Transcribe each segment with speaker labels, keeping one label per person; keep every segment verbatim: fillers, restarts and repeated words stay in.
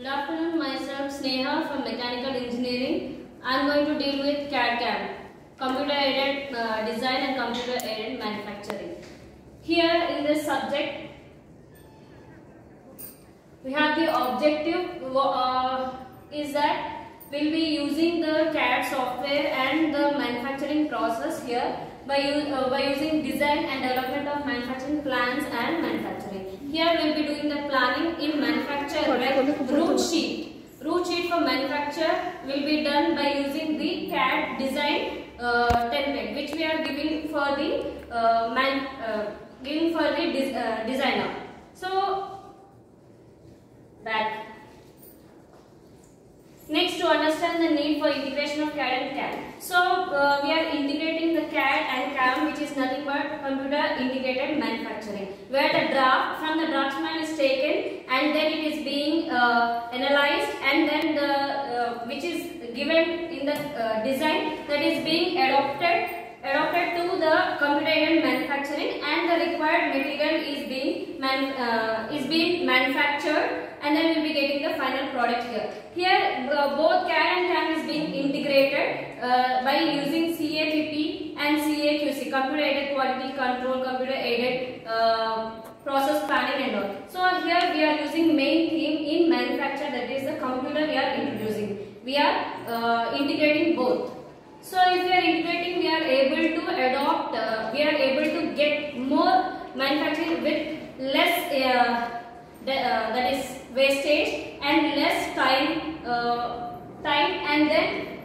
Speaker 1: Good afternoon, myself Sneha from Mechanical Engineering. I am going to deal with C A D C A M, Computer Aided uh, Design and Computer Aided Manufacturing. Here in this subject, we have the objective uh, is that we will be using the C A D software and the manufacturing process here by, uh, by using design and development of manufacturing plans and manufacturing. Here we will be doing the planning in manufacture like route sheet. Route sheet for manufacture will be done by using the C A D design uh, template, which we are giving for the uh, man uh, giving for the des uh, designer. So back. Next, to understand the need for integration of C A D and C A D. So uh, we are integrating the C A D and C A M, which is nothing but computer integrated manufacturing, where the draft from the draftsman is taken and then it is being uh, analyzed, and then the uh, which is given in the uh, design that is being adopted adopted to the computer aided manufacturing, and the required material is being man, uh, is being manufactured, and then we will be getting the final product here. Here uh, both C A D and C A M is being integrated uh, by using C A Q P and C A Q C, computer aided quality control, computer aided uh, process planning and all. So here we are using main theme in manufacture, that is the computer we are introducing. We are uh, integrating both. So if we are integrating, we are able to adopt, uh, we are able to get more manufacturing with less uh, the, uh, that is wastage and less time, uh, time and then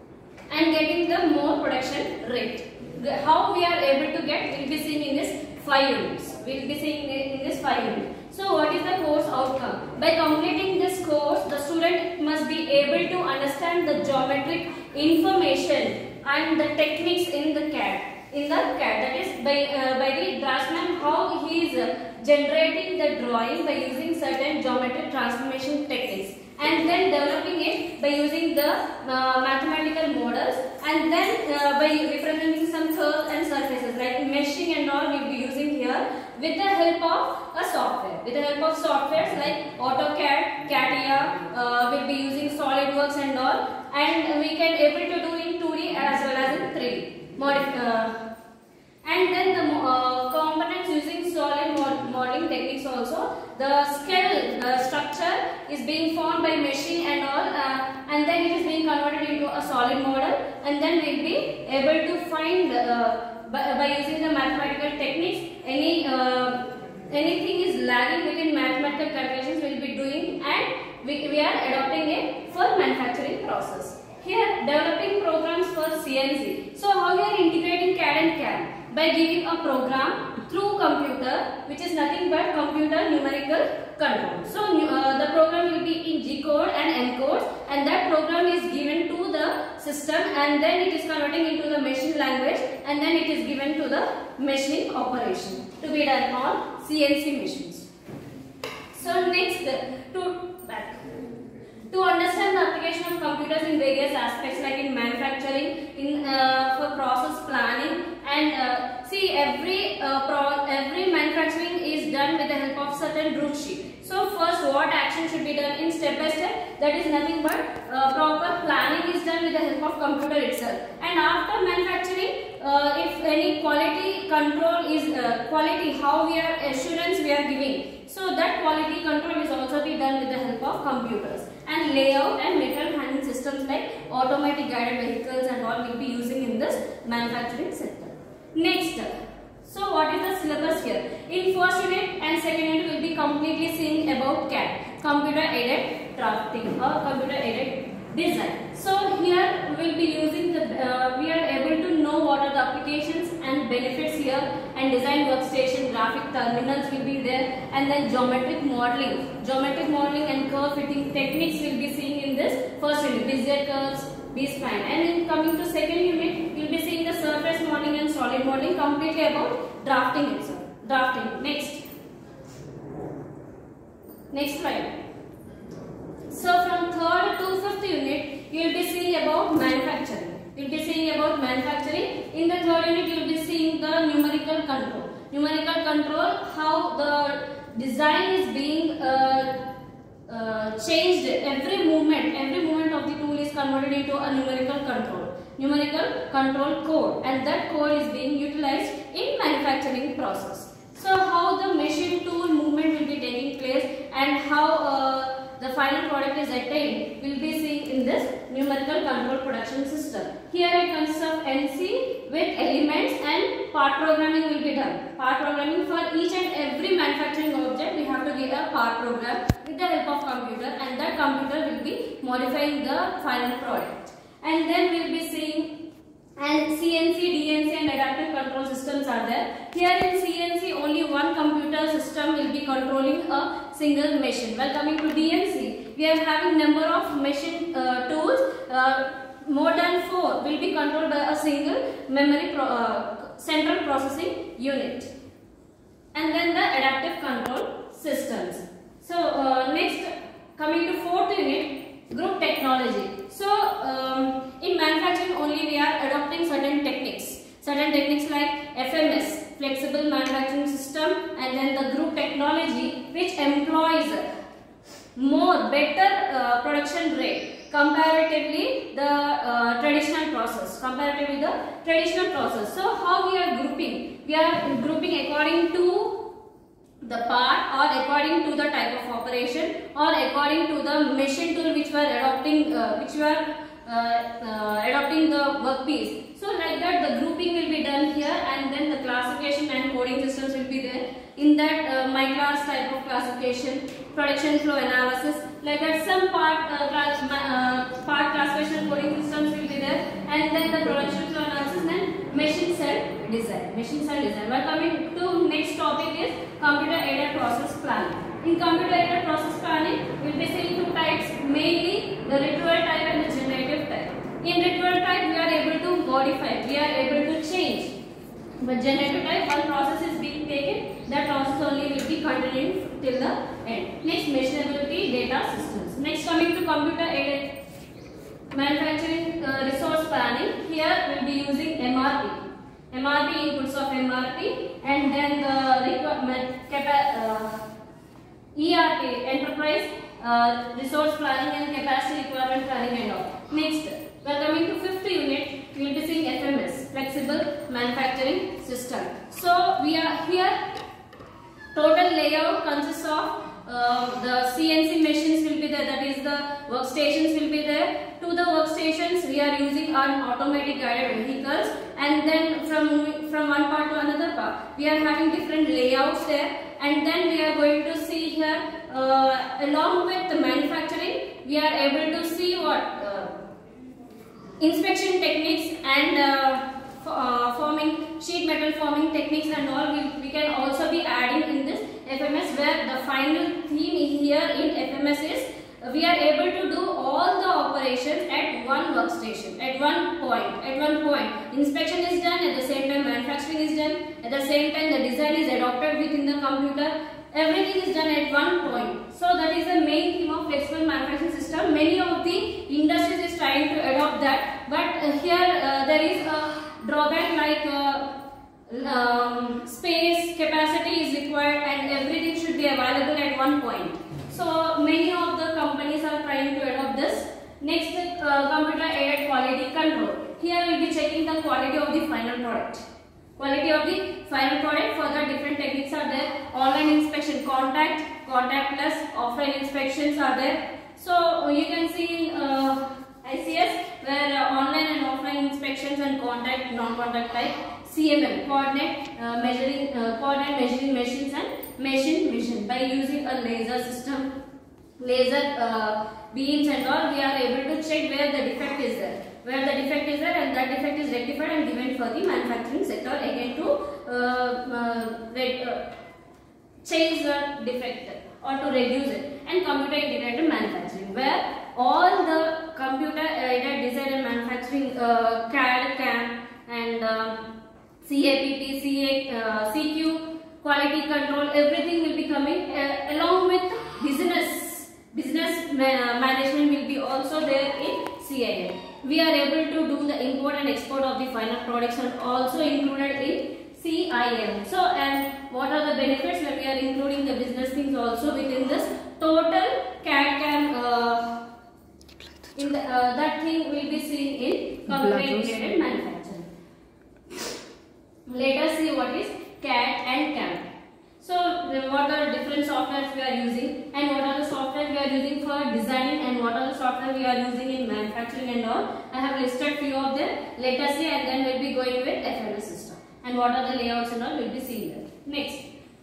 Speaker 1: and getting the more production rate. The, how we are able to get, we will be seeing in this five units. We will be seeing in this five units. So what is the course outcome? By completing this course, the student must be able to understand the geometric information and the techniques in the C A D. In the C A D, that is by uh, by the draftsman, how he is uh, generating the drawing by using certain geometric transformation techniques, and then developing it by using the uh, mathematical models, and then uh, by representing some curves and surfaces like meshing and all we will be using here with the help of a software. With the help of softwares like AutoCAD, CATIA, uh, we will be using SolidWorks and all, and we can able to do in two D as well as in three D. Modif uh, and then the uh, components using solid mod modeling techniques also. The scale, the structure is being formed by meshing and all, uh, and then it is being converted into a solid model, and then we will be able to find uh, by, by using the mathematical techniques any uh, anything is lagging within mathematical calculations we will be doing, and we, we are adopting it for manufacturing process. Here developing programs for C N C. So how we are integrating C A D and C A M? By giving a program through computer, which is nothing but computer numerical control. So uh, the program will be in G code and N code, and that program is given to the system, and then it is converting into the machine language, and then it is given to the machining operation to be done on C N C machines. So next, to back. To understand the application of computers in various aspects, like in manufacturing, in uh, for process planning, and uh, see every uh, pro every manufacturing is done with the help of certain route sheet. So first, what action should be done in step by step? That is nothing but uh, proper planning is done with the help of computer itself. And after manufacturing, uh, if any quality control is uh, quality, how we are assurance we are giving. So that quality control is also be done with the help of computers. And layout and material handling systems like automatic guided vehicles and all will be using in this manufacturing sector. Next, so what is the syllabus here? In first unit and second unit we will be completely seeing about C A D, computer aided drafting or computer aided design. So here we will be using the, uh, we are able to know what are the applications and benefits here, and design workstation, graphic terminals will be there, and then geometric modeling. Geometric modeling and curve fitting techniques will be seeing in this first unit, Bezier curves, B-spline. And in coming to second unit, you will be seeing the surface modeling and solid modeling, completely about drafting itself. Drafting. Next. Next slide. So from third to fifth unit, you will be seeing about manufacturing. You will be seeing about manufacturing. In the third unit, you will be seeing the numerical control. Numerical control, how the design is being uh, uh, changed every movement, every movement of the tool is converted into a numerical control, numerical control code, and that code is being utilized in manufacturing process. So how the machine tool movement will be taking place and how uh, the final product is attained will be seen in this numerical control production system. Here it consists of N C with elements and part programming will be done. Part programming for each and every manufacturing object we have to give a part program with the help of computer, and that computer will be modifying the final product. And then we will be seeing and C N C, D N C and adaptive control systems are there. Here in C N C only one computer system will be controlling a single machine. While coming to D N C, we are having number of machine uh, tools, uh, more than four will be controlled by a single memory pro uh, central processing unit. And then the adaptive control systems. So uh, next, coming to fourth unit, group technology. So um, in manufacturing only we are adopting certain techniques, certain techniques like F M S, flexible manufacturing system, and then the group technology which employs more better uh, production rate comparatively the uh, traditional process, comparatively the traditional process. So how we are grouping? We are grouping according to the part or according to the type of operation or according to the machine tool which we are adopting, uh, which we are uh, uh, adopting the workpiece. So like that the grouping will be done here, and then the classification and coding systems will be there. In that uh, my class type of classification, production flow analysis, like that some part uh, class, uh, part classification coding systems will be there, and then the production flow analysis, then machine cell design, machine cell design. While coming to next topic is computer aided process planning. In computer aided process planning, we will be seeing two types, mainly the retrieval type and the generative type. In retrieval type, we are able to modify, we are able to change. But generative type, one process is being taken, that process only will be continuing till the end. Next, measurability data systems. Next, coming to computer aided manufacturing uh, resource planning. Here we will be using M R P. M R P, inputs of M R P, and then the requirement uh, E R P, enterprise uh, resource planning and capacity requirement planning and all. Next, we are coming to fifth unit. We will be seeing F M S, flexible manufacturing system. So we are here. Total layout consists of uh, the C N C machines will be there. That is the workstations will be there. To the workstations, we are using our automatic guided vehicles, and then from from one part to another part, we are having different layouts there. And then we are going to see here, uh, along with the manufacturing, we are able to see what uh, inspection techniques and uh, uh, forming sheet metal forming techniques and all. We, we can also be adding in this F M S, where the final theme here in F M S is we are able to do all the operations at one workstation, at one point, at one point. Inspection is done, at the same time manufacturing is done, at the same time the design is adopted within the computer. Everything is done at one point. So that is the main theme of flexible manufacturing system. Many of the industries is trying to adopt that, but uh, here uh, there is a drawback like uh, um, space, capacity is required, and everything should be available at one point. So many of the companies are trying to adopt this. Next, uh, computer aided quality control. Here we will be checking the quality of the final product. Quality of the final product. For the different techniques are there. Online inspection, contact, contactless, offline inspections are there. So you can see in uh, I C S where uh, online and offline inspections and contact, non-contact type. C M M, coordinate uh, measuring, uh, coordinate measuring machines and machine vision. By using a laser system, laser uh, beams and all, we are able to check where the defect is there. Where the defect is there, and that defect is rectified and given for the manufacturing sector again to uh, uh, uh, change the defect or to reduce it. And computer integrated manufacturing, where all the computer aided design and manufacturing uh, C A D, C A M and uh, C A P T, C A, uh, C Q, quality control, everything will be coming uh, along with business. Business ma management will be also there in C I M. We are able to do the import and export of the final products and also included in C I M. So, and what are the benefits when we are including the business things also within this? Total C A D can uh, in the, uh, that thing will be seen in computer integrated manufacturing. Let us see what is C A D and C A M. So what are the different softwares we are using, and what are the software we are using for designing, and what are the software we are using in manufacturing and all. I have listed few of them. Let us see, and then we'll be going with F M S system, and what are the layouts and all we'll be seeing there. Next.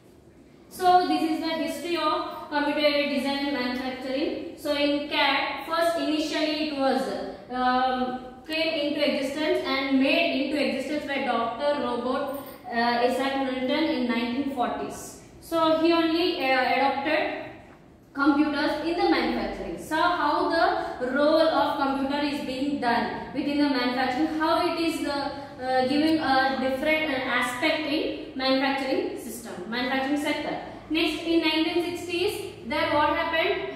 Speaker 1: So this is the history of computer aided design and manufacturing. So in C A D, first initially it was um, came into existence and made into existence by Doctor Robert uh, Isaac Newton in nineteen forties. So he only uh, adopted computers in the manufacturing. So how the role of computer is being done within the manufacturing, how it is uh, uh, giving a different uh, aspect in manufacturing system, manufacturing sector. Next, in nineteen sixties, there what happened?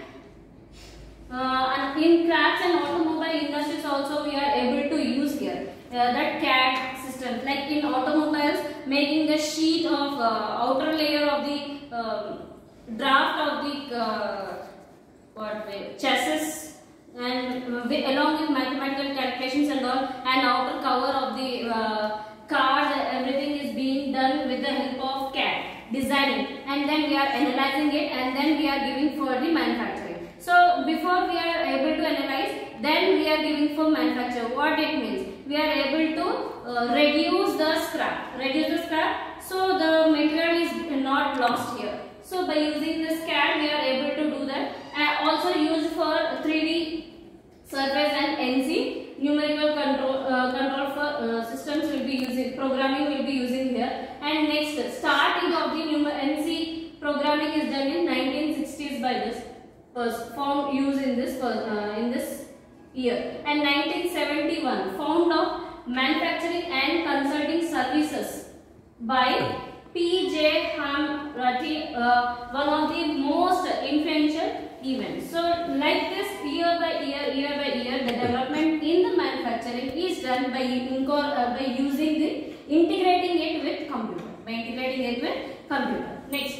Speaker 1: Uh, and in crafts and automobile industries also we are able to use here uh, that C A D system. Like in automobiles, making the sheet of uh, outer layer of the uh, draft of the uh, what way, chassis, and uh, with, along with mathematical calculations and all, and outer cover of the uh, cars, everything is being done with the help of C A D designing, and then we are analyzing it, and then we are giving for the manufacturing. So before we are able to analyze, then we are giving for manufacture. What it means? We are able to uh, reduce the scrap, reduce the scrap, so the material is not lost here. So by using this C A D, we are able to do that. And also used for three D surface and N C numerical control uh, control for uh, systems will be using, programming will be using here. And next, starting of the N C programming is done in nineteen sixties by this. Was found used in this uh, in this year, and nineteen seventy-one found of manufacturing and consulting services by P J Hamrati, uh, one of the most influential events. So like this, year by year, year by year, the development in the manufacturing is done by uh, by using the integrating it with computer, by integrating it with computer. Next.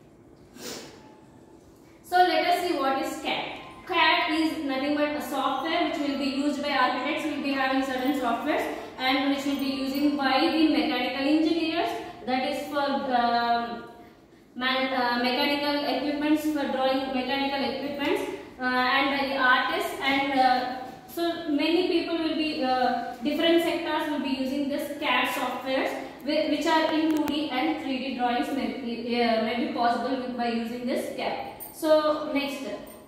Speaker 1: So let us see what is C A D. C A D is nothing but a software which will be used by architects, will be having certain softwares, and which will be using by the mechanical engineers, that is for um, man, uh, mechanical equipments, for drawing mechanical equipments, uh, and by the artists, and uh, so many people will be, uh, different sectors will be using this C A D softwares, which are in two D and three D drawings may be, uh, may be possible by using this C A D. So next,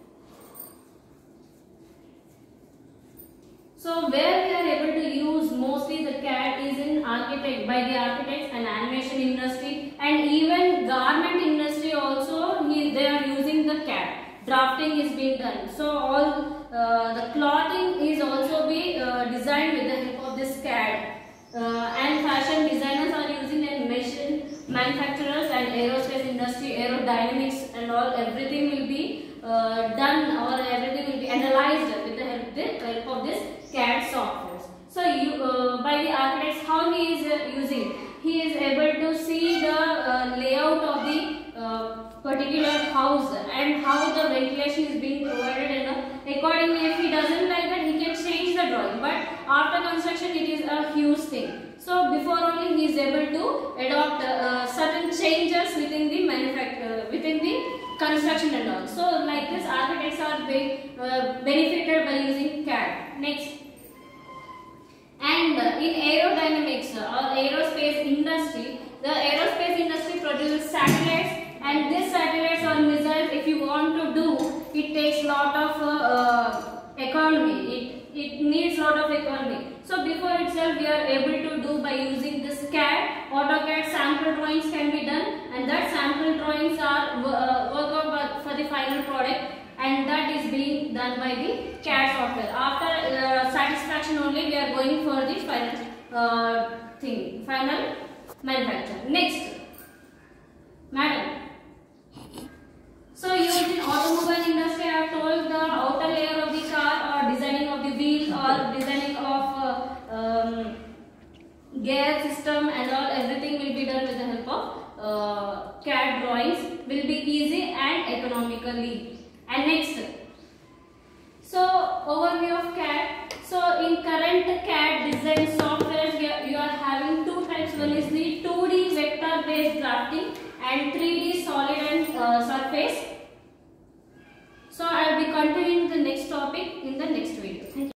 Speaker 1: so where we are able to use mostly the C A D is in architect, by the architects and animation industry, and even garment industry also he, they are using the C A D. Drafting is being done. So all uh, the clothing is also be uh, designed with the help of this C A D, uh, and fashion designers are using, and machine manufacturers and aerospace industry, aerodynamics and all, everything will be uh, done, or everything will be analyzed with the help, the help of this C A D software. So you, uh, by the architects, how he is uh, using, he is able to see the uh, layout of the uh, particular house and how the ventilation is being provided, and uh, accordingly if he doesn't like that, he can change the drawing, but after construction it is a huge thing. So before only he is able to adopt uh, certain changes within the manufacture, uh, within the construction and all. So like this, architects are be, uh, benefited by using C A D. Next, and uh, in aerodynamics uh, or aerospace industry, the aerospace industry produces satellites, and these satellites or missiles, if you want to do, it takes lot of uh, uh, economy. It it needs lot of economy. So before itself we are able to do by using this C A D, AutoCAD sample drawings can be done, and that sample drawings are uh, worked out for the final product, and that is being done by the C A D software. After uh, satisfaction only we are going for the final uh, thing, final manufacture. Next, madam. So used in automobile industry, I have told the outer layer of the car, or designing of the wheel, or designing of uh, um, gear system and all, everything will be done with the help of uh, C A D drawings, will be easy and economically. And next, So overview of C A D. So in current C A D design softwares, we are, you are having two types. One is the two D vector based drafting and three D solid and uh, surface. So I will be continuing the next topic in the next video. Thank you.